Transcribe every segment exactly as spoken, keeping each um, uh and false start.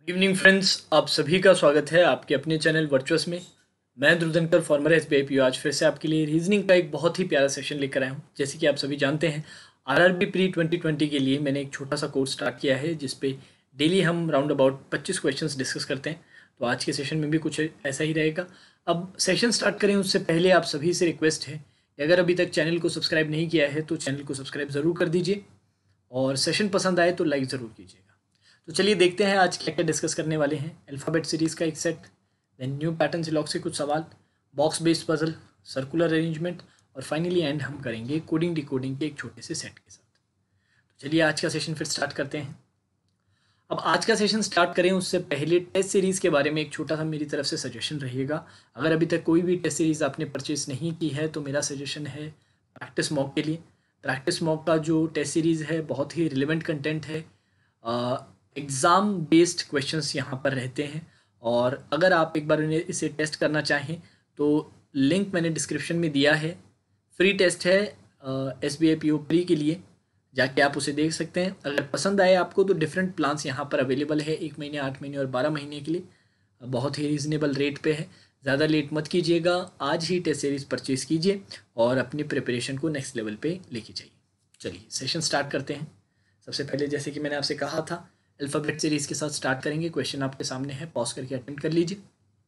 Good evening friends, आप सभी का स्वागत है आपके अपने चैनल वर्चुअस में। मैं Dhruvdhankar former S B I P आज फिर से आपके लिए रीजनिंग का एक बहुत ही प्यारा सेशन लेकर आया हूँ। जैसे कि आप सभी जानते हैं, R R B pre twenty twenty के लिए मैंने एक छोटा सा कोर्स स्टार्ट किया है जिसपे डेली हम राउंड अबाउट पच्चीस क्वेश्चंस डिस्कस करते हैं। तो आज के सेशन में भी कुछ ऐसा ही रहेगा। अब सेशन स्टार्ट करें उससे पहले आप सभी से रिक्वेस्ट है कि अगर अभी तक चैनल को सब्सक्राइब नहीं किया है तो चैनल को सब्सक्राइब ज़रूर कर दीजिए और सेशन पसंद आए तो लाइक ज़रूर कीजिएगा। तो चलिए देखते हैं आज क्या क्या डिस्कस करने वाले हैं। अल्फ़ाबेट सीरीज़ का एक set, then new pattern log से कुछ सवाल, box based puzzle, circular arrangement और फाइनली एंड हम करेंगे कोडिंग डिकोडिंग के एक छोटे से सेट के साथ। तो चलिए आज का सेशन फिर स्टार्ट करते हैं। अब आज का सेशन स्टार्ट करें उससे पहले टेस्ट सीरीज़ के बारे में एक छोटा सा मेरी तरफ से सजेशन रहेगा। अगर अभी तक कोई भी टेस्ट सीरीज़ आपने परचेज नहीं की है तो मेरा सजेशन है प्रैक्टिस मॉक के लिए। प्रैक्टिस मॉक का जो टेस्ट सीरीज़ है बहुत ही रिलेवेंट कंटेंट है। एग्ज़ाम बेस्ड क्वेश्चंस यहाँ पर रहते हैं और अगर आप एक बार इन्हें इसे टेस्ट करना चाहें तो लिंक मैंने डिस्क्रिप्शन में दिया है। फ्री टेस्ट है S B I P O pre के लिए, जाके आप उसे देख सकते हैं। अगर पसंद आए आपको तो डिफरेंट प्लान्स यहाँ पर अवेलेबल है, एक महीने, आठ महीने और बारह महीने के लिए। बहुत ही रीज़नेबल रेट पे है। ज़्यादा लेट मत कीजिएगा, आज ही टेस्ट सीरीज़ परचेज़ कीजिए और अपनी प्रिपरेशन को नेक्स्ट लेवल पे लेके जाइए। चलिए सेशन स्टार्ट करते हैं। सबसे पहले जैसे कि मैंने आपसे कहा था अल्फ़ाबेट सीरीज़ के साथ स्टार्ट करेंगे। क्वेश्चन आपके सामने है, पॉज करके अटेम्प्ट कर लीजिए।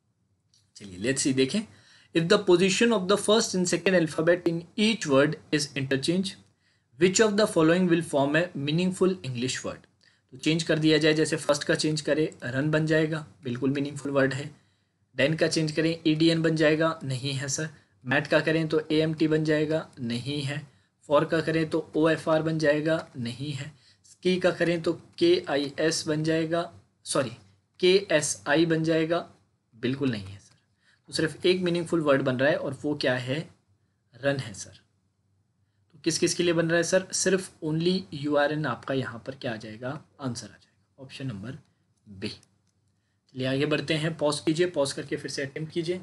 चलिए लेट्स सी, देखें। If the position of the first and second alphabet in each word is interchange, which of the following will form a meaningful English word. तो चेंज कर दिया जाए, जैसे फर्स्ट का चेंज करें रन बन जाएगा, बिल्कुल मीनिंगफुल वर्ड है। डेन का चेंज करें ई डी एन बन जाएगा, नहीं है सर। मैट का करें तो ए एम टी बन जाएगा, नहीं है। फॉर का करें तो ओ एफ आर बन जाएगा, नहीं है। की का करें तो के आई एस बन जाएगा, सॉरी के एस आई बन जाएगा, बिल्कुल नहीं है सर। तो सिर्फ एक मीनिंगफुल वर्ड बन रहा है और वो क्या है, रन है सर। तो किस किस के लिए बन रहा है सर, सिर्फ ओनली यू आर एन आपका यहाँ पर क्या आ जाएगा, आंसर आ जाएगा, ऑप्शन नंबर बी। चलिए आगे बढ़ते हैं, पॉज कीजिए, पॉज करके फिर से अटेम्प्ट कीजिए।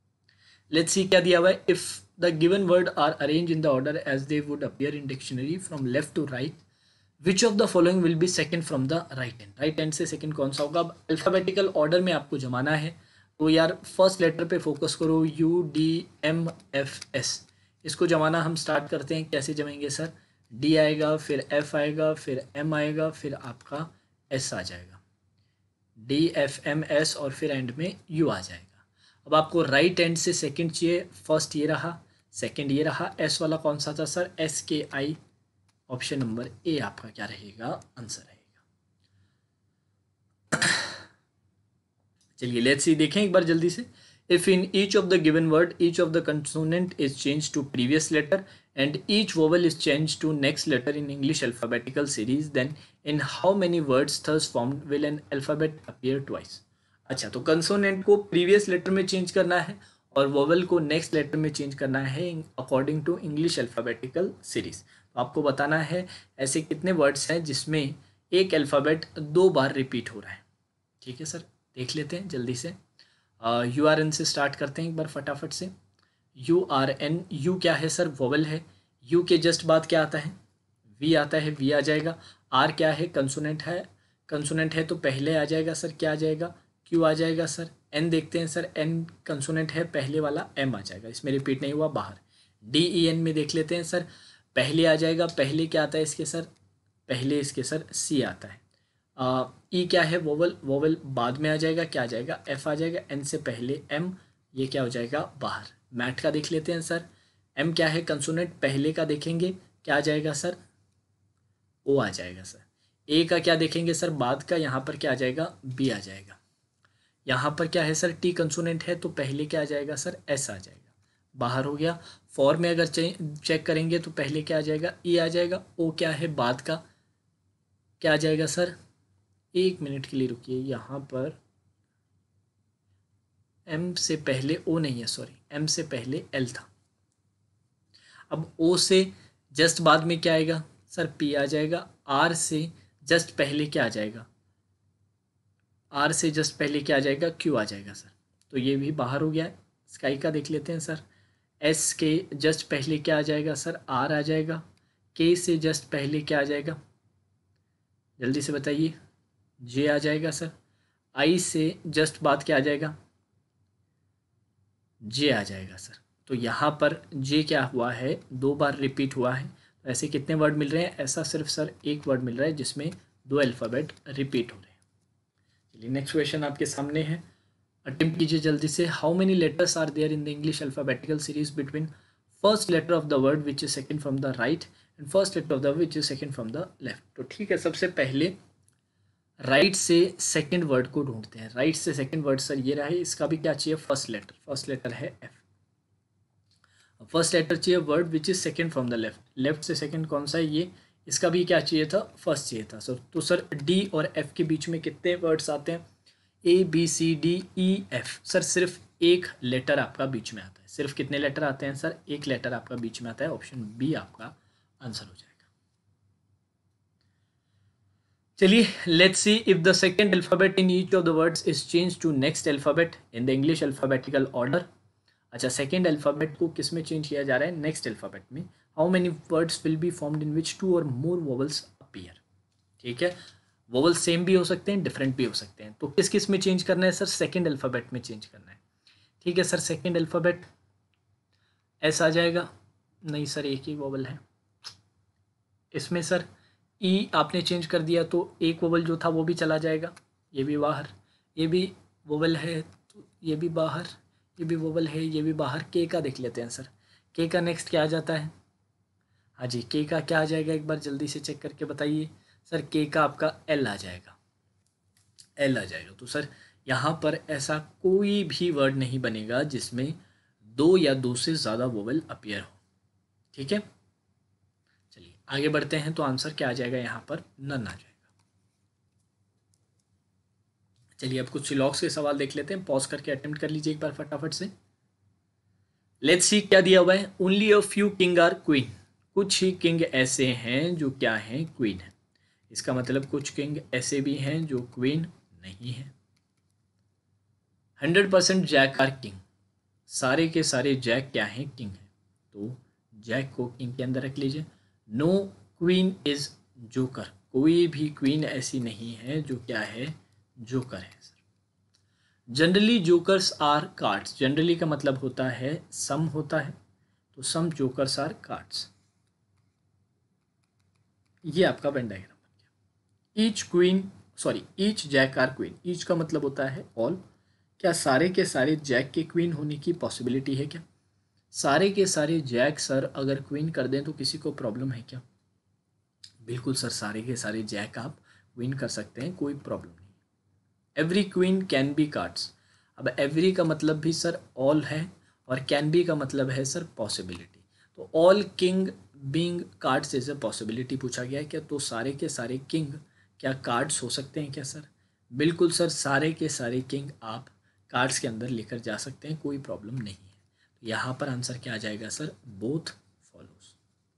लेट्स सी क्या दिया हुआ है। If the given word are arrange in the order as they would appear in dictionary from left to right, which of the following will be second from the right hand. Right hand से second कौन सा होगा। अब alphabetical order में आपको जमाना है तो यार फर्स्ट लेटर पे फोकस करो, U D M F S. इसको जमाना हम स्टार्ट करते हैं। कैसे जमेंगे सर, डी आएगा, फिर एफ आएगा, फिर एम आएगा, फिर आपका एस आ जाएगा, डी एफ एम एस और फिर एंड में यू आ जाएगा। अब आपको राइट हैंड से सेकंड चाहिए, फर्स्ट ये रहा, सेकंड ये रहा, एस वाला कौन सा था सर, एस के आई, ऑप्शन नंबर ए आपका क्या रहेगा, आंसर रहेगा। चलिए लेट्स सी, देखें एक बार जल्दी से। If in each of the given word each of the consonant is change to previous letter and each vowel is change to next letter in English alphabetical series, then in how many words thus formed will an alphabet appear twice. अच्छा, तो consonant को previous letter में change करना है और vowel को next letter में change करना है according to English alphabetical series. तो आपको बताना है ऐसे कितने वर्ड्स हैं जिसमें एक अल्फ़ाबेट दो बार रिपीट हो रहा है। ठीक है सर, देख लेते हैं जल्दी से। यू आर एन से स्टार्ट करते हैं एक बार फटाफट से। यू आर एन, यू क्या है सर, वोवल है। यू के जस्ट बाद क्या आता है, वी आता है, वी आ जाएगा। आर क्या है, कंसोनेंट है, कंसोनेंट है तो पहले आ जाएगा सर, क्या आ जाएगा, क्यू आ जाएगा सर। एन देखते हैं सर, एन कंसोनेंट है, पहले वाला एम आ जाएगा, इसमें रिपीट नहीं हुआ, बाहर। डी ई एन में देख लेते हैं सर, पहले आ जाएगा, पहले क्या आता है इसके सर, पहले इसके सर सी आता है। ई uh, क्या है, वोवल, वोवल बाद में आ जाएगा, क्या आ जाएगा, एफ आ जाएगा, एन से पहले एम, ये क्या हो जाएगा, बाहर। मैट का देख लेते हैं सर, एम क्या है, कंसोनेंट, पहले का देखेंगे, क्या आ जाएगा सर, ओ आ जाएगा सर। ए का क्या देखेंगे सर, बाद का, यहाँ पर क्या आ जाएगा, बी आ जाएगा। यहाँ पर क्या है सर, टी कंसोनेंट है तो पहले क्या आ जाएगा सर, एस आ जाएगा, बाहर हो गया। फॉर में अगर चेक करेंगे तो पहले क्या आ जाएगा, ई आ जाएगा। ओ क्या है, बाद का, क्या आ जाएगा सर, एक मिनट के लिए रुकिए, यहाँ पर एम से पहले ओ नहीं है, सॉरी, एम से पहले एल था। अब ओ से जस्ट बाद में क्या आएगा सर, पी आ जाएगा। आर से जस्ट पहले क्या आ जाएगा, आर से जस्ट पहले क्या आ जाएगा, क्यू आ जाएगा सर, तो ये भी बाहर हो गया है। स्काई का देख लेते हैं सर, एस के जस्ट पहले क्या आ जाएगा सर, आर आ जाएगा। के से जस्ट पहले क्या आ जाएगा, जल्दी से बताइए, जे आ जाएगा सर। आई से जस्ट बाद क्या आ जाएगा, जे आ जाएगा सर। तो यहाँ पर जे क्या हुआ है, दो बार रिपीट हुआ है। तो ऐसे कितने वर्ड मिल रहे हैं, ऐसा सिर्फ सर एक वर्ड मिल रहा है जिसमें दो अल्फ़ाबेट रिपीट हो रहे हैं। चलिए नेक्स्ट क्वेश्चन आपके सामने है, अटेम्प्ट कीजिए जल्दी से। How many letters are there in the English alphabetical series between first letter of the word which is second from the right and first letter of the which is second from the left. तो ठीक है, सबसे पहले right right से second word को ढूंढते हैं। Right right से सेकंड वर्ड सर ये रहा है, इसका भी क्या चाहिए, फर्स्ट लेटर। फर्स्ट लेटर है एफ। फर्स्ट लेटर चाहिए word which is second from the left. Left से सेकंड कौन सा है, ये। इसका भी क्या चाहिए था, फर्स्ट चाहिए था सर। तो सर डी और एफ के बीच में कितने वर्ड्स आते हैं, A B C D E F. Sir सिर्फ एक लेटर आपका बीच में आता है। सिर्फ कितने लेटर आते हैं सर, एक लेटर आपका बीच में आता है। ऑप्शन बी आपका आंसर हो जाएगा। चलिए let's see if the second alphabet in each of the words is change to next alphabet in the English alphabetical order. अच्छा, सेकंड अल्फाबेट को किस में चेंज किया जा रहा है, नेक्स्ट अल्फाबेट में। How many words will be formed in which two और मोर वोवल्स अपीयर। ठीक है, वोवल सेम भी हो सकते हैं, डिफरेंट भी हो सकते हैं। तो किस किस में चेंज करना है सर, सेकंड अल्फाबेट में चेंज करना है। ठीक है सर, सेकंड अल्फाबेट एस आ जाएगा। नहीं सर, एक ही वोवल है इसमें सर। ई आपने चेंज कर दिया तो एक वोवल जो था वो भी चला जाएगा, ये भी बाहर। ये भी वोवल है तो ये भी बाहर, ये भी वोवल है, ये भी बाहर। के का देख लेते हैं सर, के का नेक्स्ट क्या आ जाता है। हाँ जी, के का क्या आ जाएगा, एक बार जल्दी से चेक करके बताइए सर। के का आपका एल आ जाएगा, एल आ जाएगा। तो सर यहाँ पर ऐसा कोई भी वर्ड नहीं बनेगा जिसमें दो या दो से ज़्यादा वोवल अपीयर हो। ठीक है, चलिए आगे बढ़ते हैं। तो आंसर क्या आ जाएगा यहाँ पर, नन आ जाएगा। चलिए अब कुछ सिलॉक्स के सवाल देख लेते हैं, पॉज करके अटेम्प्ट कर लीजिए एक बार फटाफट से। लेट्स सी क्या दिया हुआ है, only a few king are queen. कुछ ही किंग ऐसे हैं जो क्या हैं, क्वीन है। इसका मतलब कुछ किंग ऐसे भी हैं जो क्वीन नहीं है। Hundred percent jack are king. सारे के सारे जैक क्या हैं, किंग है। तो जैक को किंग के अंदर रख लीजिए। No queen is joker. कोई भी क्वीन ऐसी नहीं है जो क्या है, जोकर है sir. Generally jokers are cards. Generally का मतलब होता है सम होता है, तो सम जोकर्स आर कार्ड्स। ये आपका वेन डायग्राम बन गया। Each queen sorry each jack are queen. Each का मतलब होता है ऑल। क्या सारे के सारे जैक के क्वीन होने की पॉसिबिलिटी है क्या, सारे के सारे जैक सर अगर क्वीन कर दें तो किसी को प्रॉब्लम है क्या। बिल्कुल सर, सारे के सारे जैक आप क्वीन कर सकते हैं, कोई प्रॉब्लम नहीं। Every queen can be cards. अब एवरी का मतलब भी सर ऑल है और कैन बी का मतलब है सर पॉसिबिलिटी। तो all king being cards is a possibility पूछा गया है क्या, तो सारे के सारे किंग क्या कार्ड्स हो सकते हैं क्या सर। बिल्कुल सर, सारे के सारे किंग आप कार्ड्स के अंदर लेकर जा सकते हैं, कोई प्रॉब्लम नहीं है। तो यहाँ पर आंसर क्या आ जाएगा सर, बोथ फॉलोज।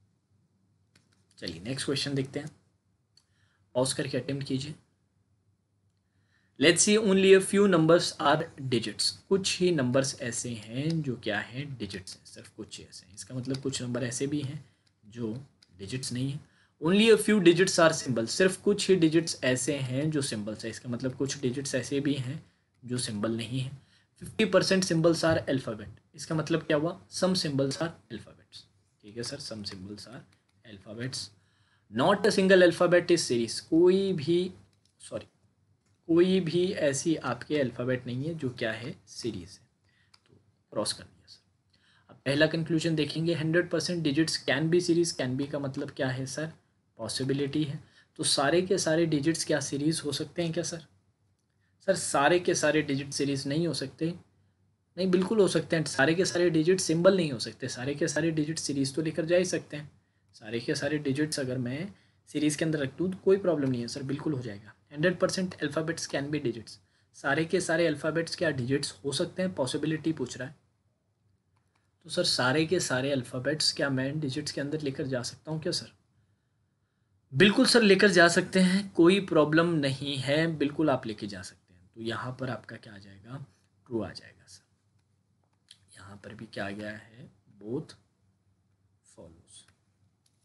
चलिए नेक्स्ट क्वेश्चन देखते हैं, पॉज करके अटेम्प्ट कीजिए। Let's see only a few numbers are digits. कुछ ही नंबर्स ऐसे हैं जो क्या हैं, डिजिट्स हैं। सिर्फ कुछ ही ऐसे हैं, इसका मतलब कुछ नंबर ऐसे भी हैं जो डिजिट्स नहीं है। Only a few digits are symbols. सिर्फ कुछ ही डिजिट्स ऐसे हैं जो सिंबल्स है। इसका मतलब कुछ डिजिट्स ऐसे भी हैं जो सिंबल नहीं है। Fifty percent symbols are alphabet. इसका मतलब क्या हुआ, सम सिंबल्स आर अल्फ़ाबेट्स। ठीक है sir, some symbols are alphabets. Not a single alphabet is series. कोई भी सॉरी कोई भी ऐसी आपके अल्फ़ाबेट नहीं है जो क्या है, सीरीज है। तो क्रॉस कर दिया सर। अब पहला कंक्लूजन देखेंगे, hundred percent digits can be series. Can be का मतलब क्या है सर, पॉसिबिलिटी है। तो सारे के सारे डिजिट्स क्या सीरीज हो सकते हैं क्या सर। सर सारे के सारे डिजिट सीरीज नहीं हो सकते। नहीं, बिल्कुल हो सकते हैं। सारे के सारे डिजिट सिंबल नहीं हो सकते। सारे के सारे डिजिट सीरीज तो लेकर जा ही सकते हैं। सारे के सारे डिजिट्स अगर मैं सीरीज़ के अंदर रख दूँ तो कोई प्रॉब्लम नहीं है सर, बिल्कुल हो जाएगा। Hundred percent alphabets can be digits. सारे के सारे अल्फ़ाबेट्स क्या डिजिट्स हो सकते हैं, पॉसिबिलिटी पूछ रहा है। तो सर सारे के सारे अल्फ़ाबेट्स क्या मैं डिजिट्स के अंदर लेकर जा सकता हूँ क्या सर। बिल्कुल सर, लेकर जा सकते हैं, कोई प्रॉब्लम नहीं है, बिल्कुल आप लेके जा सकते हैं। तो यहाँ पर आपका क्या आ जाएगा, ट्रू आ जाएगा सर। यहाँ पर भी क्या आ गया है, बोथ फॉलोज।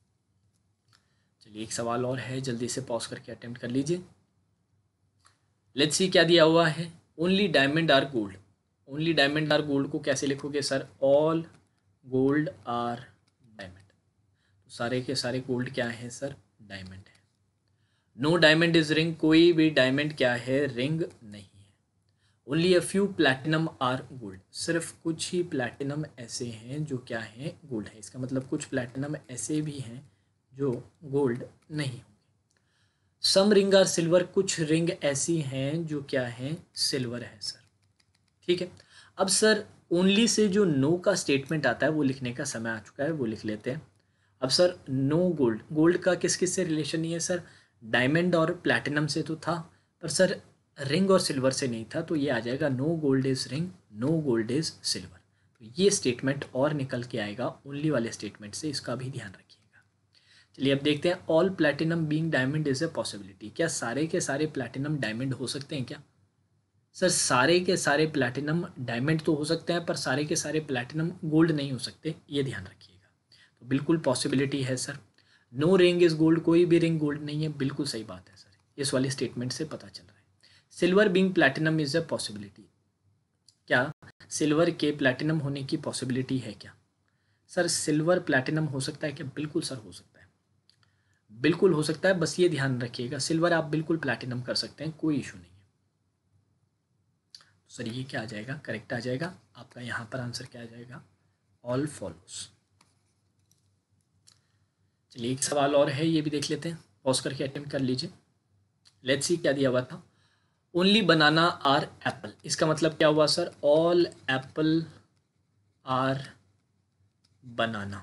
चलिए एक सवाल और है, जल्दी से पॉज करके अटेम्प्ट कर लीजिए। लेट्स सी क्या दिया हुआ है, only diamond are gold. Only diamond are gold को कैसे लिखोगे sir, all gold are diamond. तो सारे के सारे गोल्ड क्या है सर, डायमंड है। नो डायमंड इज रिंग, कोई भी डायमंड क्या है, रिंग नहीं है। Only a few platinum are gold, सिर्फ कुछ ही प्लैटिनम ऐसे हैं जो क्या है, गोल्ड है। इसका मतलब कुछ प्लैटिनम ऐसे भी हैं जो गोल्ड नहीं होंगे। सम रिंग आर सिल्वर, कुछ रिंग ऐसी हैं जो क्या है, सिल्वर है सर। ठीक है, अब सर ओनली से जो नो का स्टेटमेंट आता है वो लिखने का समय आ चुका है, वो लिख लेते हैं। अब सर नो गोल्ड, गोल्ड का किस किस से रिलेशन नहीं है सर, डायमंड और प्लैटिनम से तो था, पर सर रिंग और सिल्वर से नहीं था, तो ये आ जाएगा no gold is ring, no gold is silver. तो ये स्टेटमेंट और निकल के आएगा ओनली वाले स्टेटमेंट से, इसका भी ध्यान रखिएगा। चलिए अब देखते हैं, all platinum being diamond is a possibility, क्या सारे के सारे प्लैटिनम डायमंड हो सकते हैं क्या? सर सारे के सारे प्लैटिनम डायमंड तो हो सकते हैं, पर सारे के सारे प्लैटिनम गोल्ड नहीं हो सकते, ये ध्यान रखिएगा। तो बिल्कुल पॉसिबिलिटी है sir. No ring is gold, कोई भी रिंग गोल्ड नहीं है, बिल्कुल सही बात है सर, इस वाले स्टेटमेंट से पता चल रहा है। Silver being platinum is a possibility, क्या सिल्वर के प्लैटिनम होने की पॉसिबिलिटी है क्या? सर सिल्वर प्लैटिनम हो सकता है क्या? बिल्कुल सर हो सकता है, बिल्कुल हो सकता है, बस ये ध्यान रखिएगा सिल्वर आप बिल्कुल प्लैटिनम कर सकते हैं, कोई इशू नहीं है। सर ये क्या आ जाएगा, करेक्ट आ जाएगा आपका, यहाँ पर आंसर क्या आ जाएगा, ऑल फॉलोस। चलिए एक सवाल और है, ये भी देख लेते हैं, पॉज करके अटेम्प्ट कर लीजिए। लेट्स सी क्या दिया हुआ था, ओनली बनाना आर एप्पल, इसका मतलब क्या हुआ sir, all apple are banana.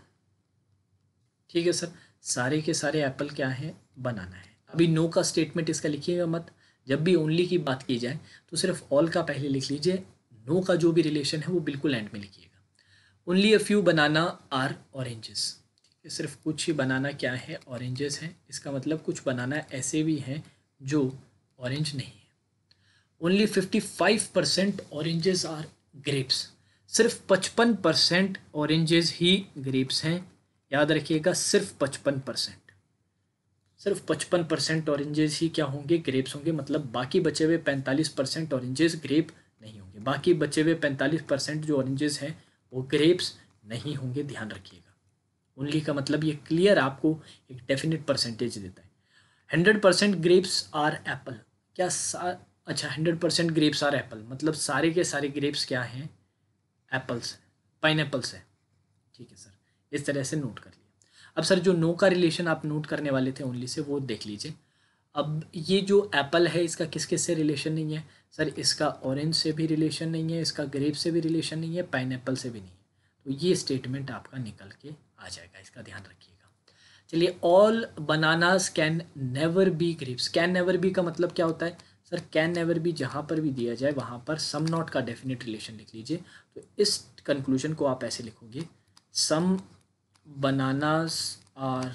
ठीक है सर, सारे के सारे एप्पल क्या है, बनाना है। अभी नो का स्टेटमेंट इसका लिखिएगा मत, जब भी ओनली की बात की जाए तो सिर्फ ऑल का पहले लिख लीजिए, नो का जो भी रिलेशन है वो बिल्कुल एंड में लिखिएगा। Only a few banana are oranges, सिर्फ कुछ ही बनाना क्या है, ऑरेंजेस हैं, इसका मतलब कुछ बनाना ऐसे भी हैं जो ऑरेंज नहीं है। Only fifty five percent oranges are grapes, सिर्फ पचपन परसेंट ऑरेंजेस ही ग्रेप्स हैं, याद रखिएगा सिर्फ पचपन परसेंट, सिर्फ पचपन परसेंट ऑरेंजेस ही क्या होंगे, ग्रेप्स होंगे, मतलब बाकी बचे हुए पैंतालीस परसेंट ऑरेंजेस ग्रेप नहीं होंगे, बाकी बचे हुए पैंतालीस परसेंट जो ऑरेंजेस हैं वो ग्रेप्स नहीं होंगे, ध्यान रखिएगा। ओनली का मतलब ये क्लियर आपको एक डेफिनेट परसेंटेज देता है। Hundred percent grapes are apple, क्या सा अच्छा hundred percent grapes are apple, मतलब सारे के सारे ग्रेप्स क्या हैं, एप्पल्स, पाइनएप्पल्स है। ठीक है सर, इस तरह से नोट कर लिया। अब सर जो नो का रिलेशन आप नोट करने वाले थे ओनली से, वो देख लीजिए। अब ये जो एप्पल है इसका किस किस से रिलेशन नहीं है सर, इसका ऑरेंज से भी रिलेशन नहीं है, इसका ग्रेप से भी रिलेशन नहीं है, पाइनएप्पल से भी नहीं है, तो ये स्टेटमेंट आपका निकल के आ जाएगा, इसका ध्यान रखिएगा। चलिए, all bananas can never be grapes, can never be का मतलब क्या होता है सर, कैन नेवर बी जहाँ पर भी दिया जाए वहाँ पर सम नॉट का डेफिनेट रिलेशन लिख लीजिए। तो इस कंक्लूजन को आप ऐसे लिखोगे, some bananas are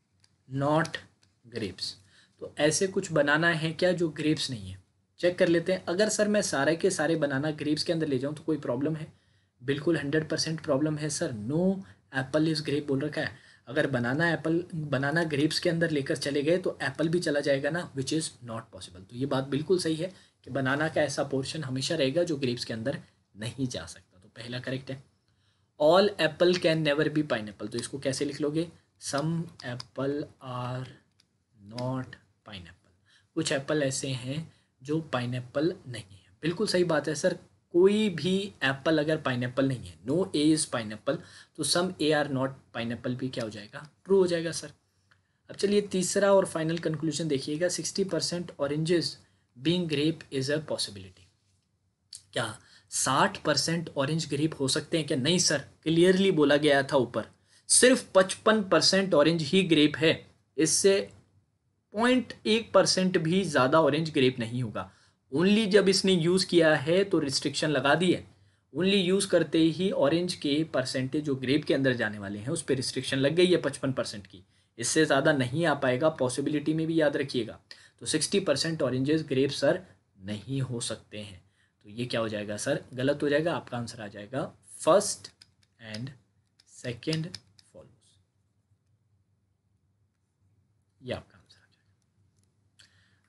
not grapes, तो ऐसे कुछ बनाना है क्या जो ग्रेप्स नहीं है, चेक कर लेते हैं। अगर सर मैं सारे के सारे बनाना ग्रेप्स के अंदर ले जाऊं तो कोई प्रॉब्लम है, बिल्कुल हंड्रेड परसेंट प्रॉब्लम है sir, no apple is grape बोल रखा है, अगर बनाना एप्पल बनाना ग्रेप्स के अंदर लेकर चले गए तो एप्पल भी चला जाएगा ना, विच इज़ नॉट पॉसिबल। तो ये बात बिल्कुल सही है कि बनाना का ऐसा पोर्शन हमेशा रहेगा जो ग्रेप्स के अंदर नहीं जा सकता, तो पहला करेक्ट है। All apple can never be pineapple, तो इसको कैसे लिख लोगे, some apple are not pineapple, कुछ एप्पल ऐसे हैं जो पाइनएप्पल नहीं है, बिल्कुल सही बात है सर, कोई भी एप्पल अगर पाइनएप्पल नहीं है, नो ए इज़ पाइनएप्पल, तो some A are not pineapple भी क्या हो जाएगा, ट्रू हो जाएगा सर। अब चलिए तीसरा और फाइनल कंक्लूजन देखिएगा, sixty percent oranges being grape is a possibility, क्या साठ परसेंट ऑरेंज ग्रेप हो सकते हैं क्या? नहीं सर, क्लियरली बोला गया था ऊपर, सिर्फ पचपन परसेंट ऑरेंज ही ग्रेप है, इससे पॉइंट एक परसेंट भी ज़्यादा ऑरेंज ग्रेप नहीं होगा। ओनली जब इसने यूज़ किया है तो रिस्ट्रिक्शन लगा दी है, ओनली यूज़ करते ही ऑरेंज के परसेंटेज जो ग्रेप के अंदर जाने वाले हैं उस पर रिस्ट्रिक्शन लग गई है पचपन परसेंट की, इससे ज़्यादा नहीं आ पाएगा, पॉसिबिलिटी में भी याद रखिएगा। तो sixty percent oranges grape sir नहीं हो सकते हैं, तो ये क्या हो जाएगा सर, गलत हो जाएगा, आपका आंसर आ जाएगा फर्स्ट एंड सेकेंड फॉलोस, ये आपका आंसर आ जाएगा। अब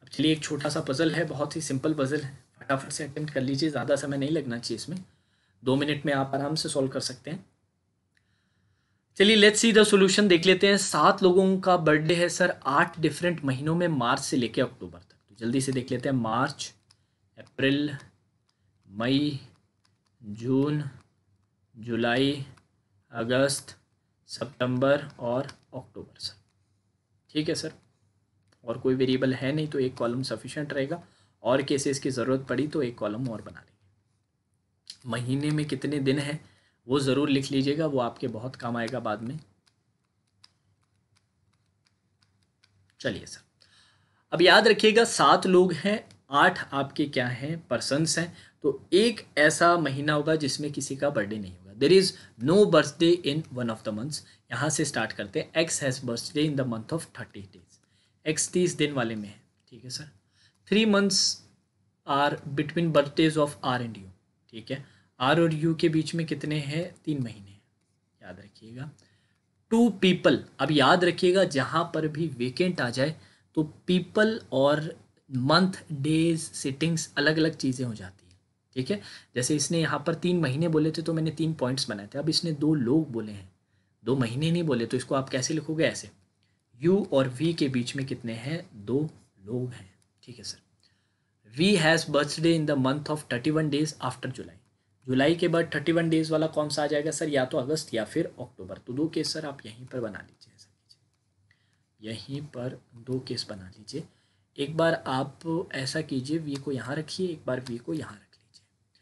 चलिए एक छोटा सा पजल है, बहुत ही सिंपल पजल है, फटाफट से अटेम्प्ट कर लीजिए, ज़्यादा समय नहीं लगना चाहिए इसमें, दो मिनट में आप आराम से सॉल्व कर सकते हैं। चलिए लेट्स सी द सॉल्यूशन देख लेते हैं। सात लोगों का बर्थडे है सर आठ डिफरेंट महीनों में, मार्च से लेकर अक्टूबर तक। तो जल्दी से देख लेते हैं, मार्च, अप्रैल, मई, जून, जुलाई, अगस्त, सितंबर और अक्टूबर सर। ठीक है सर, और कोई वेरिएबल है नहीं तो एक कॉलम सफिशिएंट रहेगा, और केसेस की ज़रूरत पड़ी तो एक कॉलम और बना लेंगे। महीने में कितने दिन हैं वो ज़रूर लिख लीजिएगा, वो आपके बहुत काम आएगा बाद में। चलिए सर, अब याद रखिएगा सात लोग हैं, आठ आपके क्या हैं, पर्सन्स हैं, तो एक ऐसा महीना होगा जिसमें किसी का बर्थडे नहीं होगा। There is no birthday in one of the months. यहाँ से स्टार्ट करते हैं। X has birthday in the month of thirty days. X तीस दिन वाले में है। ठीक है sir. Three months are between birthdays of R and U. ठीक है, आर और यू के बीच में कितने हैं, तीन महीने हैं, याद रखिएगा। टू पीपल, अब याद रखिएगा जहाँ पर भी वेकेंट आ जाए तो पीपल और मंथ, डेज, सिटिंग्स अलग अलग चीज़ें हो जाती हैं। ठीक है, जैसे इसने यहाँ पर तीन महीने बोले थे तो मैंने तीन पॉइंट्स बनाए थे। अब इसने दो लोग बोले हैं, दो महीने नहीं बोले, तो इसको आप कैसे लिखोगे, ऐसे, यू और वी के बीच में कितने हैं, दो लोग हैं। ठीक है sir. V has birthday in the month of thirty one days after July. जुलाई के बाद थर्टी वन डेज वाला कौन सा आ जाएगा सर, या तो अगस्त या फिर अक्टूबर। तो दो केस सर आप यहीं पर बना लीजिए, ऐसा कीजिए, यहीं पर दो केस बना लीजिए। एक बार आप ऐसा कीजिए, वी को यहाँ रखिए, एक बार वी को यहाँ रख लीजिए।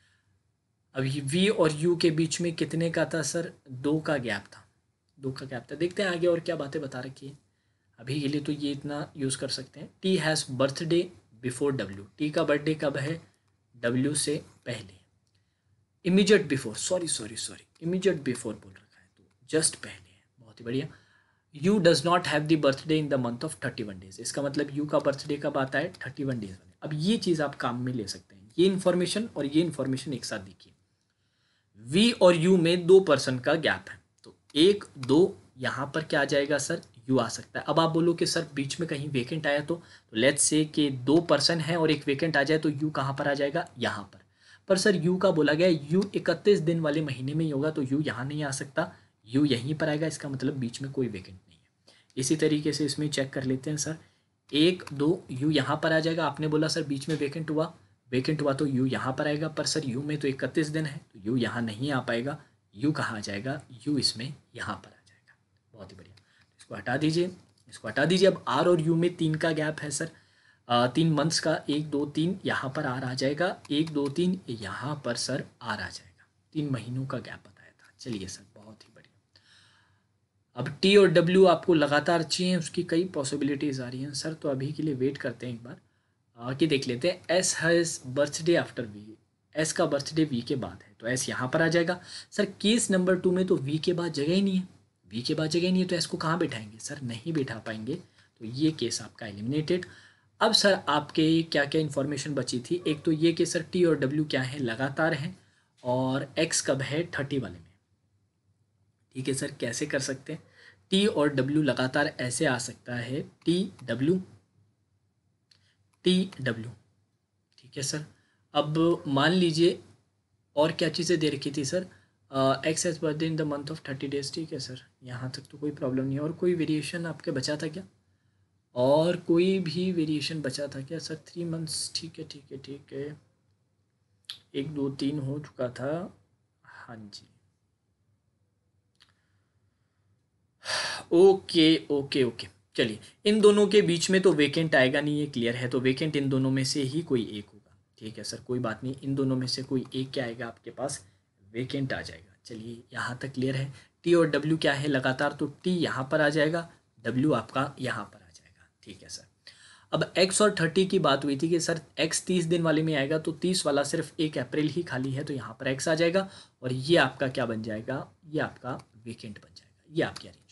अब वी और यू के बीच में कितने का था सर, दो का गैप था, दो का गैप था। देखते हैं आगे और क्या बातें बता रखी है। अभी के लिए तो ये इतना यूज़ कर सकते हैं। T has birthday before W. T का बर्थडे कब है, डब्ल्यू से पहले। Immediate before, sorry sorry sorry immediate before बोल रखा है, तो जस्ट पहले है। बहुत ही बढ़िया। U does not have the birthday in the month of thirty one days. इसका मतलब यू का बर्थडे कब आता है, थर्टी वन डेज वाले। अब ये चीज़ आप काम में ले सकते हैं, ये इन्फॉर्मेशन और ये इन्फॉर्मेशन एक साथ देखिए। वी और यू में दो पर्सन का गैप है, तो एक दो यहाँ पर क्या आ जाएगा सर, यू आ सकता है। अब आप बोलो कि सर बीच में कहीं वेकेंट आया तो, तो लेट्स से कि दो पर्सन है और एक वेकेंट आ जाए तो यू कहाँ पर आ जाएगा, यहाँ पर। पर सर यू का बोला गया यू इकतीस दिन वाले महीने में ही होगा, तो यू यहाँ नहीं आ सकता, यू यहीं पर आएगा। इसका मतलब बीच में कोई वेकेंट नहीं है। इसी तरीके से इसमें चेक कर लेते हैं सर, एक दो यू यहाँ पर आ जाएगा। आपने बोला सर बीच में वेकेंट हुआ, वेकेंट हुआ तो यू यहाँ पर आएगा, पर सर यू में तो इकतीस दिन है तो यू यहाँ नहीं आ पाएगा। यू कहाँ आ जाएगा, यू इसमें यहाँ पर आ जाएगा। बहुत ही बढ़िया, इसको हटा दीजिए, इसको हटा दीजिए। अब आर और यू में तीन का गैप है सर, आ, तीन मंथ्स का, एक दो तीन यहाँ पर आर आ जाएगा, एक दो तीन यहाँ पर सर आर आ जाएगा। तीन महीनों का गैप बताया था। चलिए सर, बहुत ही बढ़िया। अब टी और डब्ल्यू आपको लगातार चाहिए, उसकी कई पॉसिबिलिटीज़ आ रही हैं सर, तो अभी के लिए वेट करते हैं, एक बार आके देख लेते हैं। S has birthday after V. S का बर्थडे वी के बाद है तो एस यहाँ पर आ जाएगा। सर केस नंबर टू में तो वी के बाद जगह ही नहीं है, वी के बाद जगह नहीं है तो एस को कहाँ बैठाएंगे सर, नहीं बैठा पाएंगे, तो ये केस आपका एलिमिनेटेड। अब सर आपके क्या क्या इन्फॉर्मेशन बची थी, एक तो ये कि सर टी और डब्ल्यू क्या है, लगातार हैं, और एक्स कब है, थर्टी वाले में। ठीक है सर, कैसे कर सकते हैं, टी और डब्ल्यू लगातार ऐसे आ सकता है, टी डब्ल्यू टी डब्ल्यू। ठीक है सर। अब मान लीजिए और क्या चीज़ें दे रखी थी sir, X S birthday in the month of thirty days. ठीक है सर, यहाँ तक तो कोई प्रॉब्लम नहीं है। और कोई वेरिएशन आपके बचा था क्या, और कोई भी वेरिएशन बचा था क्या सर, थ्री मंथ्स। ठीक है ठीक है ठीक है, एक दो तीन हो चुका था, हाँ जी। ओके ओके ओके, चलिए इन दोनों के बीच में तो वेकेंट आएगा नहीं, ये क्लियर है, तो वेकेंट इन दोनों में से ही कोई एक होगा। ठीक है सर, कोई बात नहीं, इन दोनों में से कोई एक क्या आएगा आपके पास, वेकेंट आ जाएगा। चलिए यहाँ तक क्लियर है। टी और डब्ल्यू क्या है लगातार, तो टी यहाँ पर आ जाएगा, डब्ल्यू आपका यहाँ पर आ जाएगा। ठीक है सर। अब एक्स और थर्टी की बात हुई थी कि सर एक्स तीस दिन वाले में आएगा, तो तीस वाला सिर्फ एक अप्रैल ही खाली है, तो यहाँ पर एक्स आ जाएगा, और ये आपका क्या बन जाएगा, ये आपका वेकेंट बन जाएगा, ये आपकी अरेंजमेंट।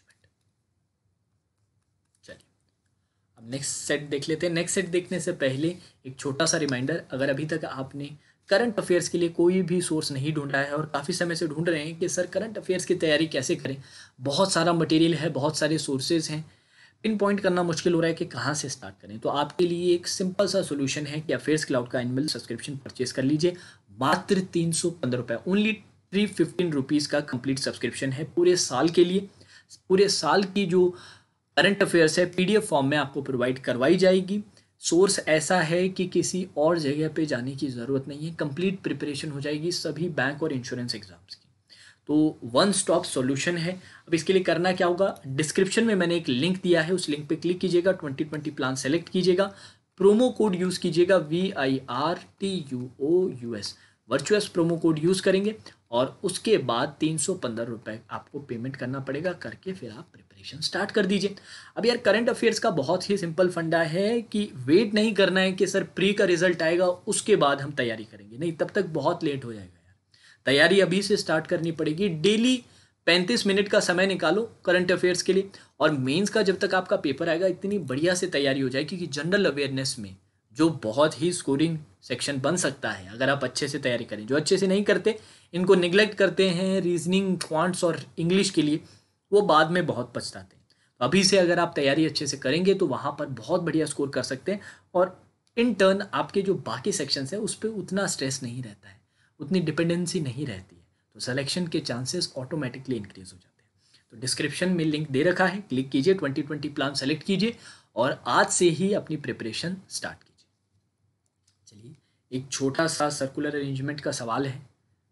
चलिए अब नेक्स्ट सेट देख लेते हैं। नेक्स्ट सेट देखने से पहले एक छोटा सा रिमाइंडर, अगर अभी तक आपने करंट अफेयर्स के लिए कोई भी सोर्स नहीं ढूंढा है और काफ़ी समय से ढूंढ रहे हैं कि सर करंट अफेयर्स की तैयारी कैसे करें, बहुत सारा मटेरियल है, बहुत सारे सोर्सेज हैं, पिन पॉइंट करना मुश्किल हो रहा है कि कहाँ से स्टार्ट करें, तो आपके लिए एक सिंपल सा सोल्यूशन है कि अफेयर्स क्लाउड का एनुअल सब्सक्रिप्शन परचेस कर लीजिए। मात्र तीन सौ पंद्रह रुपये, ओनली थ्री फिफ्टीन रुपीज़ का कंप्लीट सब्सक्रिप्शन है पूरे साल के लिए। पूरे साल की जो करंट अफेयर्स है पीडीएफ फॉर्म में आपको प्रोवाइड करवाई जाएगी। सोर्स ऐसा है कि किसी और जगह पे जाने की ज़रूरत नहीं है, कंप्लीट प्रिपरेशन हो जाएगी सभी बैंक और इंश्योरेंस एग्जाम्स की। तो वन स्टॉप सॉल्यूशन है। अब इसके लिए करना क्या होगा, डिस्क्रिप्शन में मैंने एक लिंक दिया है, उस लिंक पे क्लिक कीजिएगा, ट्वेंटी ट्वेंटी प्लान सेलेक्ट कीजिएगा, प्रोमो कोड यूज़ कीजिएगा V I R T U O U S, virtuous promo code use करेंगे और उसके बाद तीन सौ पंद्रह रुपये आपको पेमेंट करना पड़ेगा, करके फिर आप प्रिपरेशन स्टार्ट कर दीजिए। अब यार करंट अफेयर्स का बहुत ही सिंपल फंडा है कि वेट नहीं करना है कि सर प्री का रिजल्ट आएगा उसके बाद हम तैयारी करेंगे, नहीं, तब तक बहुत लेट हो जाएगा। तैयारी अभी से स्टार्ट करनी पड़ेगी। डेली पैंतीस मिनट का समय निकालो करंट अफेयर्स के लिए, और मेंस का जब तक आपका पेपर आएगा इतनी बढ़िया से तैयारी हो जाएगी कि जनरल अवेयरनेस में जो बहुत ही स्कोरिंग सेक्शन बन सकता है अगर आप अच्छे से तैयारी करें। जो अच्छे से नहीं करते, इनको निगलेक्ट करते हैं रीजनिंग, क्वांट्स और इंग्लिश के लिए, वो बाद में बहुत पछताते हैं। अभी से अगर आप तैयारी अच्छे से करेंगे तो वहाँ पर बहुत बढ़िया स्कोर कर सकते हैं, और इन टर्न आपके जो बाकी सेक्शंस हैं उस पर उतना स्ट्रेस नहीं रहता है, उतनी डिपेंडेंसी नहीं रहती है, तो सिलेक्शन के चांसेस ऑटोमेटिकली इंक्रीज हो जाते हैं। तो डिस्क्रिप्शन में लिंक दे रखा है, क्लिक कीजिए, ट्वेंटी ट्वेंटी प्लान सेलेक्ट कीजिए और आज से ही अपनी प्रिपरेशन स्टार्ट कीजिए। चलिए, एक छोटा सा सर्कुलर अरेंजमेंट का सवाल है,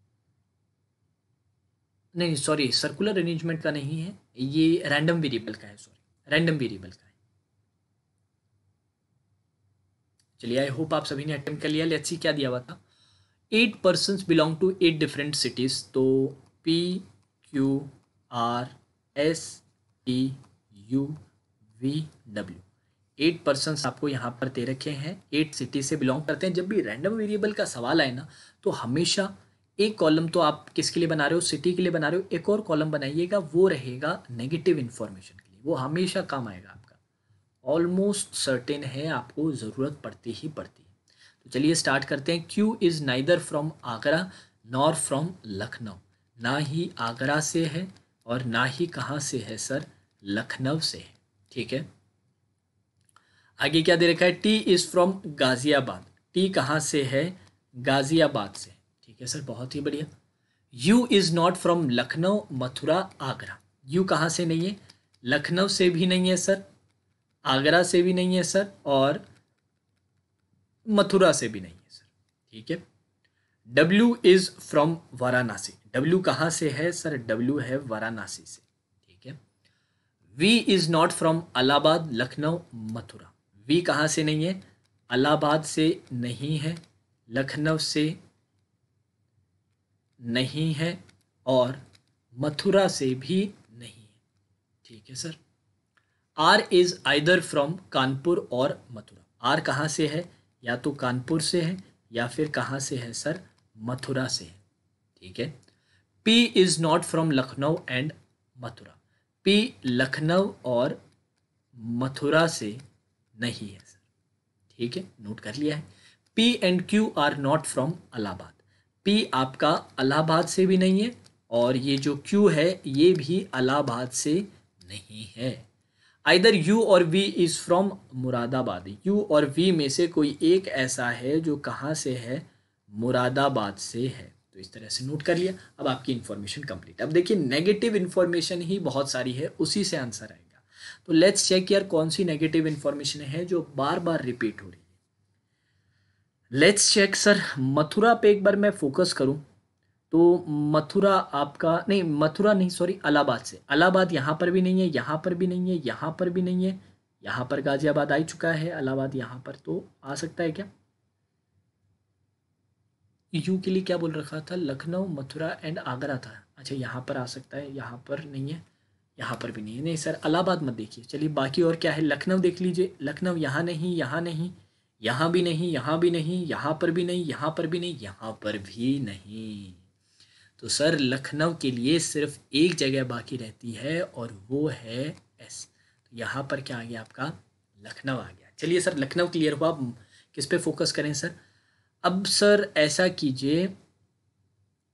नहीं सॉरी सर्कुलर अरेंजमेंट का नहीं है, ये रैंडम वेरिएबल का है, सॉरी रैंडम वेरिएबल का है। चलिए, आई होप आप सभी ने अटेम्प्ट कर लिया। लेट्स सी क्या दिया हुआ था। Eight persons belong to eight different cities, तो P Q R S T U V W, eight persons आपको यहाँ पर दे रखे हैं, एट सिटी से बिलोंग करते हैं। जब भी रैंडम वेरिएबल का सवाल आए ना, तो हमेशा एक कॉलम तो आप किसके लिए बना रहे हो, सिटी के लिए बना रहे हो, एक और कॉलम बनाइएगा, वो रहेगा नेगेटिव इन्फॉर्मेशन के लिए, वो हमेशा काम आएगा आपका, ऑलमोस्ट सर्टेन है, आपको ज़रूरत पड़ती ही पड़ती है। तो चलिए स्टार्ट करते हैं। Q is neither from Agra nor from Lucknow, ना ही आगरा से है और ना ही कहाँ से है सर, लखनऊ से है, ठीक है। आगे क्या दे रखा है, T is from Ghaziabad, T कहाँ से है, गाज़ियाबाद से, ठीक है सर, बहुत ही बढ़िया। U is not from Lucknow Mathura Agra, U कहाँ से नहीं है, लखनऊ से भी नहीं है सर, आगरा से भी नहीं है सर, और मथुरा से भी नहीं है सर, ठीक है। W is from Varanasi, W कहाँ से है सर, W है वाराणसी से, ठीक है। V is not from Allahabad Lucknow Mathura, V कहाँ से नहीं है, इलाहाबाद से नहीं है, लखनऊ से नहीं है, और मथुरा से भी नहीं है, ठीक है sir. R is either from Kanpur और मथुरा, R कहाँ से है, या तो कानपुर से है या फिर कहाँ से है सर, मथुरा से है, ठीक है। P is not from Lucknow and Mathura, P Lucknow और मथुरा से नहीं है सर, ठीक है, नोट कर लिया है। P and Q are not from Allahabad, P आपका इलाहाबाद से भी नहीं है और ये जो Q है ये भी इलाहाबाद से नहीं है। आइदर यू और V is from Moradabad, U और वी में से कोई एक ऐसा है जो कहाँ से है, मुरादाबाद से है, तो इस तरह से नोट कर लिया। अब आपकी इन्फॉर्मेशन कंप्लीट। अब देखिए नेगेटिव इन्फॉर्मेशन ही बहुत सारी है, उसी से आंसर आएगा। तो लेट्स चेक यार कौन सी नेगेटिव इन्फॉर्मेशन है जो बार बार रिपीट हो रही है। लेट्स चेक सर, मथुरा पे एक बार मैं फोकस करूँ तो मथुरा आपका नहीं, मथुरा नहीं सॉरी इलाहाबाद से, इलाहाबाद यहाँ पर भी नहीं है, यहाँ पर भी नहीं है, यहाँ पर भी नहीं है, यहाँ पर गाजियाबाद आ चुका है, इलाहाबाद यहाँ पर तो आ सकता है क्या। यू के लिए क्या बोल रखा था, लखनऊ मथुरा एंड आगरा था, अच्छा यहाँ पर आ सकता है, यहाँ पर नहीं है, यहाँ पर भी नहीं है, नहीं सर इलाहाबाद मत देखिए। चलिए बाकी और क्या है, लखनऊ देख लीजिए, लखनऊ यहाँ नहीं, यहाँ नहीं, यहाँ भी नहीं, यहाँ भी नहीं, यहाँ पर भी नहीं, यहाँ पर भी नहीं, यहाँ पर भी नहीं। तो सर लखनऊ के लिए सिर्फ एक जगह बाकी रहती है और वो है एस, तो यहाँ पर क्या आ गया आपका, लखनऊ आ गया। चलिए सर लखनऊ क्लियर हुआ, अब किस पे फोकस करें सर। अब सर ऐसा कीजिए,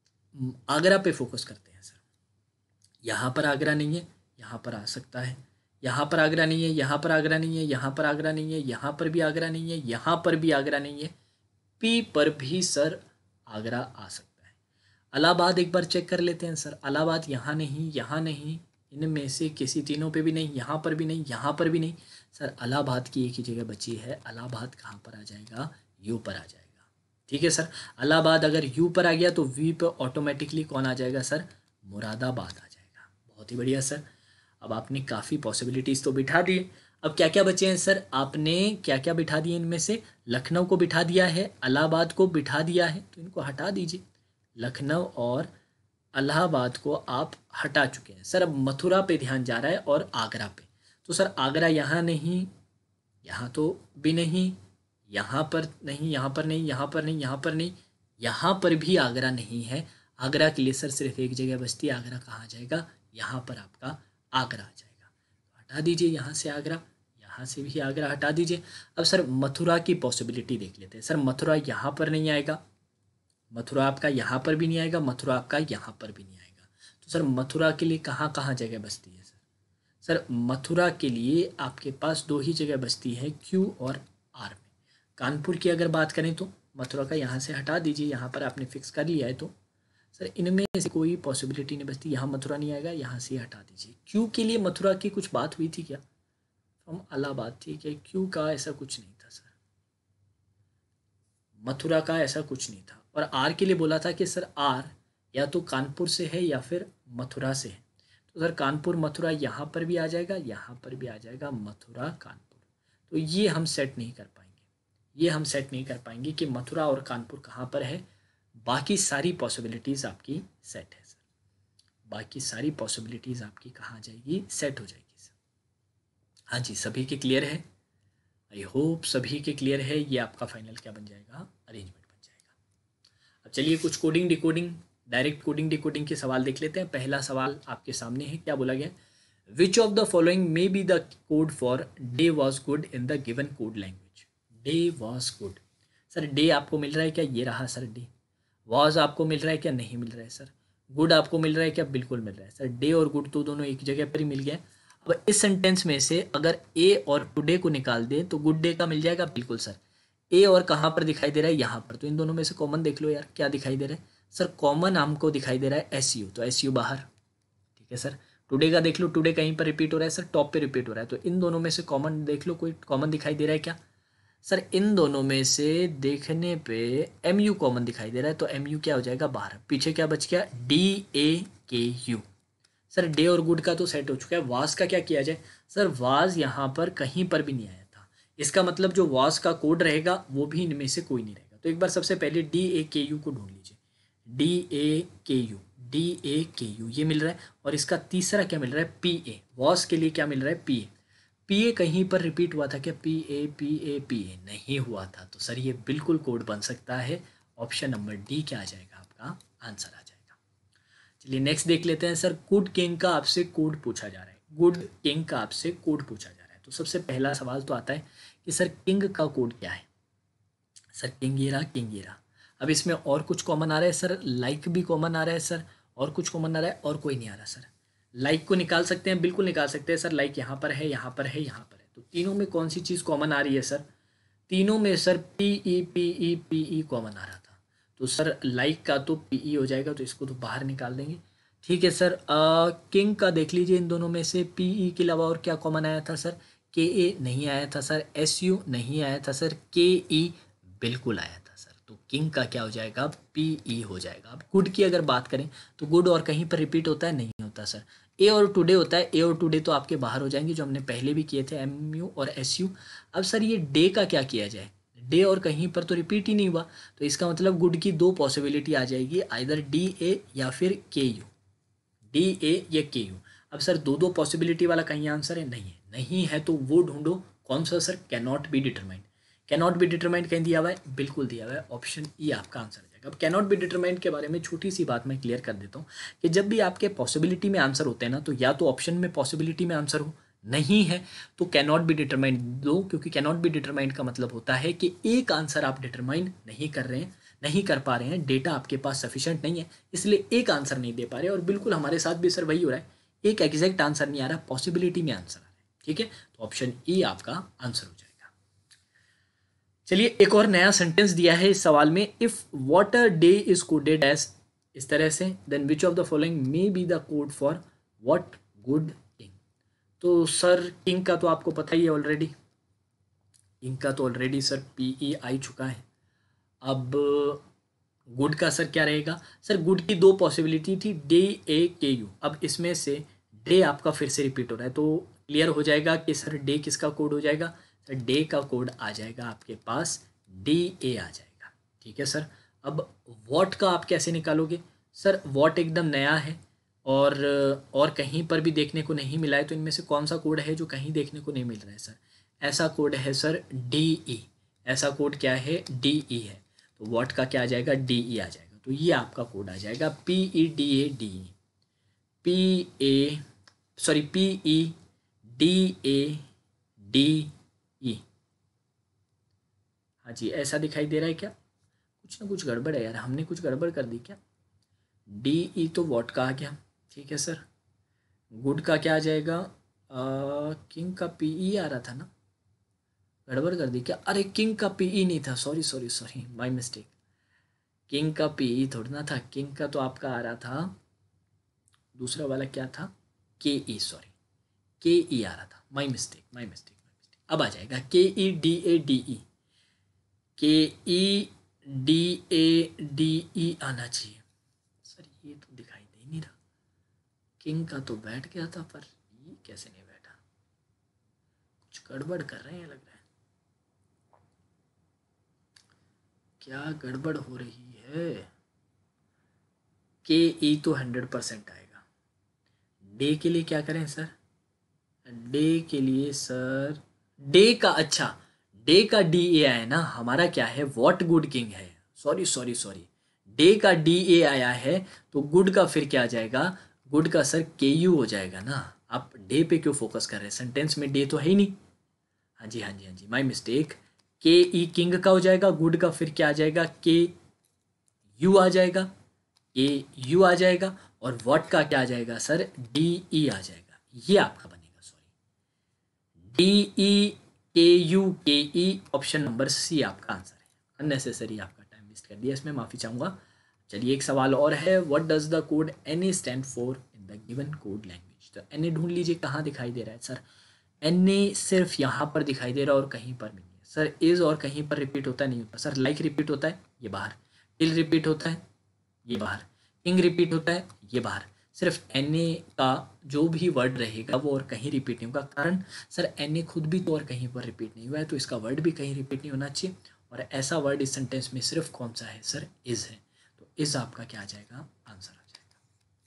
आगरा पे फोकस करते हैं सर। यहाँ पर आगरा नहीं है, यहाँ पर आ सकता है, यहाँ पर आगरा नहीं है, यहाँ पर आगरा नहीं है, यहाँ पर आगरा नहीं है, यहाँ पर भी आगरा नहीं है, यहाँ पर भी आगरा नहीं है, पी पर भी सर आगरा आ सकता है। इलाहाबाद एक बार चेक कर लेते हैं सर। इलाहाबाद यहाँ नहीं, यहाँ नहीं, इनमें से किसी तीनों पे भी नहीं, यहाँ पर भी नहीं, यहाँ पर भी नहीं सर। इलाहाबाद की एक ही जगह बची है। इलाहाबाद कहाँ पर आ जाएगा? यू पर आ जाएगा। ठीक है सर। इलाहाबाद अगर यू पर आ गया तो वी पर ऑटोमेटिकली कौन आ जाएगा सर? मुरादाबाद आ जाएगा। बहुत ही बढ़िया सर। अब आपने काफ़ी पॉसिबिलिटीज़ तो बिठा दिए। अब क्या क्या बचे हैं सर? आपने क्या क्या बिठा दिए? इनमें से लखनऊ को बिठा दिया है, इलाहाबाद को बिठा दिया है, तो इनको हटा दीजिए। लखनऊ और इलाहाबाद को आप हटा चुके हैं सर। अब मथुरा पे ध्यान जा रहा है और आगरा पे। तो सर आगरा यहाँ नहीं, यहाँ तो भी नहीं, यहाँ पर नहीं, यहाँ पर नहीं, यहाँ पर नहीं, यहाँ पर नहीं, यहाँ पर भी आगरा नहीं है। आगरा के लिए सर सिर्फ एक जगह बचती है। आगरा कहाँ आ जाएगा? यहाँ पर आपका आगरा आ जाएगा। तो हटा दीजिए यहाँ से आगरा, यहाँ से भी आगरा हटा दीजिए। अब सर मथुरा की पॉसिबिलिटी देख लेते हैं सर। मथुरा यहाँ पर नहीं आएगा, मथुरा आपका यहाँ पर भी नहीं आएगा, मथुरा आपका यहाँ पर भी नहीं आएगा। तो सर मथुरा के लिए कहाँ कहाँ जगह बचती है सर? सर मथुरा के लिए आपके पास दो ही जगह बचती है, क्यू और आर में। कानपुर की अगर बात करें तो मथुरा का यहाँ से हटा दीजिए, यहाँ पर आपने फिक्स कर लिया है तो सर इनमें से कोई पॉसिबिलिटी नहीं बचती। यहाँ मथुरा नहीं आएगा, यहाँ से हटा दीजिए। क्यू के लिए मथुरा की कुछ बात हुई थी क्या? फ्रॉम इलाहाबाद, ठीक है। क्यू का ऐसा कुछ नहीं था सर, मथुरा का ऐसा कुछ नहीं था। और आर के लिए बोला था कि सर आर या तो कानपुर से है या फिर मथुरा से है। तो सर कानपुर मथुरा यहाँ पर भी आ जाएगा, यहाँ पर भी आ जाएगा, मथुरा कानपुर। तो ये हम सेट नहीं कर पाएंगे, ये हम सेट नहीं कर पाएंगे कि मथुरा और कानपुर कहाँ पर है। बाकी सारी पॉसिबिलिटीज़ आपकी सेट है सर। बाकी सारी पॉसिबिलिटीज़ आपकी कहाँ आ जाएगी? सेट हो जाएगी सर। हाँ जी, सभी के क्लियर है? आई होप सभी के क्लियर है। ये आपका फाइनल क्या बन जाएगा? अरेंजमेंट बन जाएगा। अब चलिए कुछ coding decoding, direct coding decoding के सवाल देख लेते हैं। पहला सवाल आपके सामने है, क्या बोला गया? Which of the following may be the code for day was good in the given code language? Day was good sir, day आपको मिल रहा है क्या? ये रहा सर डे। वॉज आपको मिल रहा है क्या? नहीं मिल रहा है सर। गुड आपको मिल रहा है क्या? बिल्कुल मिल रहा है सर। डे और गुड तो दोनों एक जगह पर ही मिल गए। अब इस सेंटेंस में से अगर ए और टुडे को निकाल दें तो गुड डे का मिल जाएगा। बिल्कुल सर। ए और कहाँ पर दिखाई दे रहा है? यहाँ पर। तो इन दोनों में से कॉमन देख लो यार, क्या दिखाई दे रहा है सर? कॉमन हमको दिखाई दे रहा है एस यू, तो एस यू बाहर। ठीक है सर। टुडे का देख लो, टुडे कहीं पर रिपीट हो रहा है सर? टॉप पे रिपीट हो रहा है। तो इन दोनों में से कॉमन देख लो, कोई कॉमन दिखाई दे रहा है क्या सर? इन दोनों में से देखने पे एम यू कॉमन दिखाई दे रहा है, तो एम यू क्या हो जाएगा? बाहर। पीछे क्या बच गया? D A K U. Sir day और गुड का तो सेट हो चुका है। वाज का क्या किया जाए सर? वाज यहाँ पर कहीं पर भी नहीं आया था। इसका मतलब जो वाज का कोड रहेगा वो भी इनमें से कोई नहीं रहेगा। तो एक बार सबसे पहले डी ए के यू को ढूंढ लीजिए। D A K you, D A K you ये मिल रहा है। और इसका तीसरा क्या मिल रहा है? P A. वाज के लिए क्या मिल रहा है? P A. पी ए कहीं पर रिपीट हुआ था क्या? P A P A P A नहीं हुआ था। तो सर ये बिल्कुल कोड बन सकता है। ऑप्शन नंबर डी क्या आ जाएगा? आपका आंसर आ जाएगा। चलिए नेक्स्ट देख लेते हैं सर। गुड किंग का आपसे कोड पूछा जा रहा है। गुड किंग का आपसे कोड पूछा जा रहा है। तो सबसे पहला सवाल तो आता है कि सर किंग का कोड क्या है? सर किंग ये रहा, किंग ये रहा। अब इसमें और कुछ कॉमन आ रहा है सर? लाइक भी कॉमन आ रहा है सर, और कुछ कॉमन आ रहा है, और कोई नहीं आ रहा सर। लाइक को निकाल सकते हैं, बिल्कुल निकाल सकते हैं सर। लाइक यहाँ पर है, यहाँ पर है, यहाँ पर है। तो तीनों में कौन सी चीज़ कॉमन आ रही है सर? तीनों में sir P E P E P E common आ रहा था। तो सर लाइक का तो पी ई हो जाएगा, तो इसको तो बाहर निकाल देंगे। ठीक है सर। किंग का देख लीजिए, इन दोनों में से पी ई के अलावा और क्या कॉमन आया था सर? के ए नहीं आया था सर, एस यू नहीं आया था सर, के ई बिल्कुल आया था सर। तो किंग का क्या हो जाएगा? पी ई हो जाएगा। अब गुड की अगर बात करें तो गुड और कहीं पर रिपीट होता है? नहीं होता सर। ए और टुडे होता है। ए और टुडे तो आपके बाहर हो जाएंगे, जो हमने पहले भी किए थे, एम यू और एस यू। अब सर ये डे का क्या किया जाए? डे और कहीं पर तो रिपीट ही नहीं हुआ। तो इसका मतलब गुड की दो पॉसिबिलिटी आ जाएगी, आइदर डी ए या फिर के यू। डी ए या के यू। अब सर दो दो पॉसिबिलिटी वाला कहीं आंसर है? नहीं है। नहीं है तो वो ढूंढो कौन सा sir? Can not be determined. Can not be determined कहीं दिया हुआ है? बिल्कुल दिया हुआ है। ऑप्शन ई आपका आंसर है। अब कैन नॉट बी डिटरमाइंड के बारे में छोटी सी बात मैं क्लियर कर देता हूँ कि जब भी आपके पॉसिबिलिटी में आंसर होते हैं ना, तो या तो ऑप्शन में पॉसिबिलिटी में आंसर हो, नहीं है तो कैन नॉट बी डिटरमाइंड दो। क्योंकि कैन नॉट बी डिटरमाइंड का मतलब होता है कि एक आंसर आप डिटरमाइन नहीं कर रहे हैं, नहीं कर पा रहे हैं, डेटा आपके पास सफिशिएंट नहीं है, इसलिए एक आंसर नहीं दे पा रहे। और बिल्कुल हमारे साथ भी सर वही हो रहा है, एक एग्जैक्ट आंसर नहीं आ रहा, पॉसिबिलिटी में आंसर आ रहा है। ठीक है, तो ऑप्शन ई आपका आंसर हो जाएगा। चलिए एक और नया सेंटेंस दिया है इस सवाल में, if water day is coded as, इस तरह से, then which of the following may be the code for what good king. तो सर किंग का तो आपको पता ही है ऑलरेडी, किंग का तो ऑलरेडी सर पी ई आई चुका है। अब गुड का सर क्या रहेगा, सर गुड की दो पॉसिबिलिटी थी, डे ए के यू। अब इसमें से डे आपका फिर से रिपीट हो रहा है, तो क्लियर हो जाएगा कि सर डे किसका कोड हो जाएगा, सर डे का कोड आ जाएगा आपके पास डी ए आ जाएगा। ठीक है सर। अब वॉट का आप कैसे निकालोगे, सर वॉट एकदम नया है और और कहीं पर भी देखने को नहीं मिला है, तो इनमें से कौन सा कोड है जो कहीं देखने को नहीं मिल रहा है सर, ऐसा कोड है सर डी ई, ऐसा कोड क्या है डी ई है, तो वॉट का क्या आ जाएगा डी ई आ जाएगा, तो ये आपका कोड आ जाएगा P E D A D E, P A sorry P E D A D E. हाँ जी ऐसा दिखाई दे रहा है क्या, कुछ ना कुछ गड़बड़ है यार, हमने कुछ गड़बड़ कर दी क्या, डी ई तो वॉट का आ गया, ठीक है सर। गुड का क्या आ जाएगा, आ, किंग का पी ई आ रहा था ना, गड़बड़ कर दी क्या, अरे किंग का पी ई नहीं था, sorry sorry sorry my mistake, king का पी ई थोड़ा ना था, किंग का तो आपका आ रहा था दूसरा वाला क्या था, के ई, सॉरी के ई आ रहा था, my mistake my mistake my mistake. अब आ जाएगा के ई डी ए डी ई, के ई डी ए डी ई आना चाहिए सर, ये तो दिखाई दे नहीं रहा, किंग का तो बैठ गया था पर ये कैसे नहीं बैठा, कुछ गड़बड़ कर रहे हैं लग रहा है, क्या गड़बड़ हो रही है। के ई तो हंड्रेड परसेंट आएगा, डे के लिए क्या करें सर, डे के लिए सर डे का, अच्छा डे का डी ए आया ना, हमारा क्या है व्हाट गुड किंग है, सॉरी सॉरी सॉरी डे का डी ए आया है, तो गुड का फिर क्या आ जाएगा, गुड का सर के यू हो जाएगा ना, आप डे पे क्यों फोकस कर रहे हैं, सेंटेंस में डे तो है ही नहीं। हाँ जी हाँ जी हाँ जी माय मिस्टेक, के ई किंग का हो जाएगा, गुड का फिर क्या आ जाएगा के यू आ जाएगा, के यू आ जाएगा, और व्हाट का क्या आ जाएगा सर डी ई आ जाएगा, ये आपका बनेगा, सॉरी डी ई के यू के ई, ऑप्शन नंबर सी आपका आंसर है। अननेसेसरी आपका टाइम वेस्ट कर दिया इसमें, माफ़ी चाहूँगा। चलिए एक सवाल और है, what does the code N A stand for in the given code language. तो एन ए ढूंढ लीजिए कहाँ दिखाई दे रहा है सर, एन ए सिर्फ यहाँ पर दिखाई दे रहा है और कहीं पर नहीं है सर, इज़ और कहीं पर रिपीट होता नहीं होता सर, लाइक रिपीट होता है ये बाहर, टिल रिपीट होता है ये बाहर, किंग रिपीट होता है ये बाहर, सिर्फ एन ए का जो भी वर्ड रहेगा वो और कहीं रिपीट नहीं होगा, कारण सर एन ए खुद भी तो और कहीं पर रिपीट नहीं हुआ है, तो इसका वर्ड भी कहीं रिपीट नहीं होना चाहिए, और ऐसा वर्ड इस सेंटेंस में सिर्फ कौन सा है सर इज़ है, तो इज़ आपका क्या आ जाएगा आंसर आ जाएगा।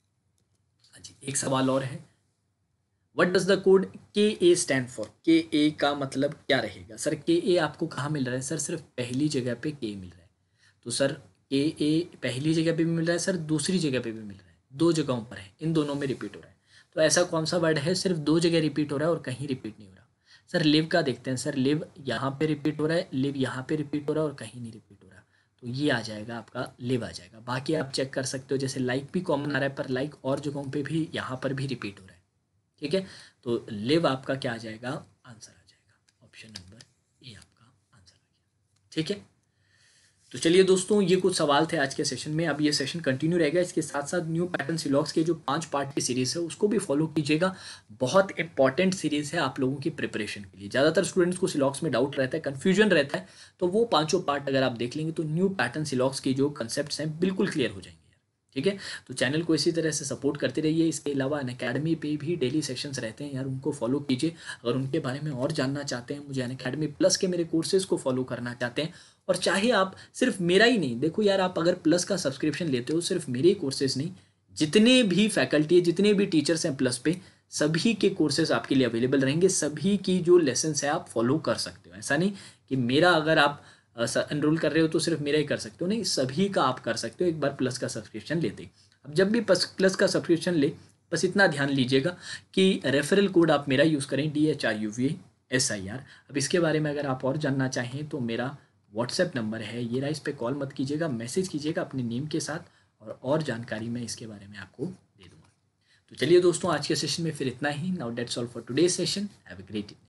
हाँ जी एक सवाल और है, व्हाट डज द कोड के ए स्टैंड फॉर, के ए का मतलब क्या रहेगा सर, के ए आपको कहाँ मिल रहा है सर, सिर्फ पहली जगह पे के मिल रहा है, तो सर के ए पहली जगह पे भी मिल रहा है सर, दूसरी जगह पे भी मिल रहा है, दो जगहों पर है, इन दोनों में रिपीट हो रहा है, तो ऐसा कौन सा वर्ड है सिर्फ दो जगह रिपीट हो रहा है और कहीं रिपीट नहीं हो रहा, सर लिव का देखते हैं सर, लिव यहाँ पे रिपीट हो रहा है, लिव यहाँ पे रिपीट हो रहा है और कहीं नहीं रिपीट हो रहा, तो ये आ जाएगा आपका लिव आ जाएगा। बाकी आप चेक कर सकते हो, जैसे लाइक भी कॉमन आ रहा है पर लाइक और जगहों पे भी यहाँ पर भी रिपीट हो रहा है, ठीक है, तो लिव आपका क्या आ जाएगा आंसर आ जाएगा, ऑप्शन नंबर ए आपका आंसर आ गया, ठीक है। तो चलिए दोस्तों ये कुछ सवाल थे आज के सेशन में, अब ये सेशन कंटिन्यू रहेगा, इसके साथ साथ न्यू पैटर्न सिलॉग्स के जो पांच पार्ट की सीरीज़ है उसको भी फॉलो कीजिएगा, बहुत इंपॉर्टेंट सीरीज़ है आप लोगों की प्रिपरेशन के लिए, ज़्यादातर स्टूडेंट्स को सिलॉग्स में डाउट रहता है, कन्फ्यूजन रहता है, तो वो पाँचों पार्ट अगर आप देख लेंगे तो न्यू पैटर्न सिलॉग्स की जो कंसेप्ट हैं बिल्कुल क्लियर हो जाएंगे, ठीक है। तो चैनल को इसी तरह से सपोर्ट करते रहिए, इसके अलावा अनअकैडमी पे भी डेली सेशंस रहते हैं यार, उनको फॉलो कीजिए, अगर उनके बारे में और जानना चाहते हैं, मुझे अनअकैडमी प्लस के मेरे कोर्सेज़ को फॉलो करना चाहते हैं, और चाहे आप सिर्फ मेरा ही नहीं, देखो यार आप अगर प्लस का सब्सक्रिप्शन लेते हो, सिर्फ मेरे ही कोर्सेज़ नहीं, जितने भी फैकल्टी है, जितने भी टीचर्स हैं प्लस पे, सभी के कोर्सेज आपके लिए अवेलेबल रहेंगे, सभी की जो लेसन्स है आप फॉलो कर सकते हो, ऐसा नहीं कि मेरा अगर आप एनरोल कर रहे हो तो सिर्फ मेरा ही कर सकते हो, नहीं सभी का आप कर सकते हो एक बार प्लस का सब्सक्रिप्शन लेते। अब जब भी प्लस का सब्सक्रिप्शन ले, बस इतना ध्यान लीजिएगा कि रेफरल कोड आप मेरा यूज़ करें, D H I U V S I R. अब इसके बारे में अगर आप और जानना चाहें तो मेरा व्हाट्सएप नंबर है ये रहा, इस पर कॉल मत कीजिएगा, मैसेज कीजिएगा अपने नेम के साथ, और और जानकारी मैं इसके बारे में आपको दे दूँगा। तो चलिए दोस्तों, आज के सेशन में फिर इतना ही। Now that's all for today session. Have a great day.